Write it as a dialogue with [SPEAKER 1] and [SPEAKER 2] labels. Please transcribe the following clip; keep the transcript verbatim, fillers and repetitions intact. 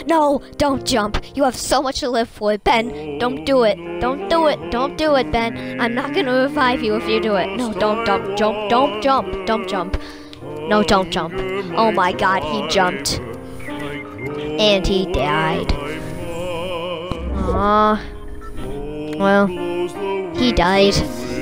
[SPEAKER 1] No, don't jump. You have so much to live for. Ben, don't do it. Don't do it. Don't do it, Ben. I'm not gonna revive you if you do it. No, don't, don't jump. Don't jump. Don't jump. No, don't jump. Oh my god, he jumped. And he died. Aww. Well, he died.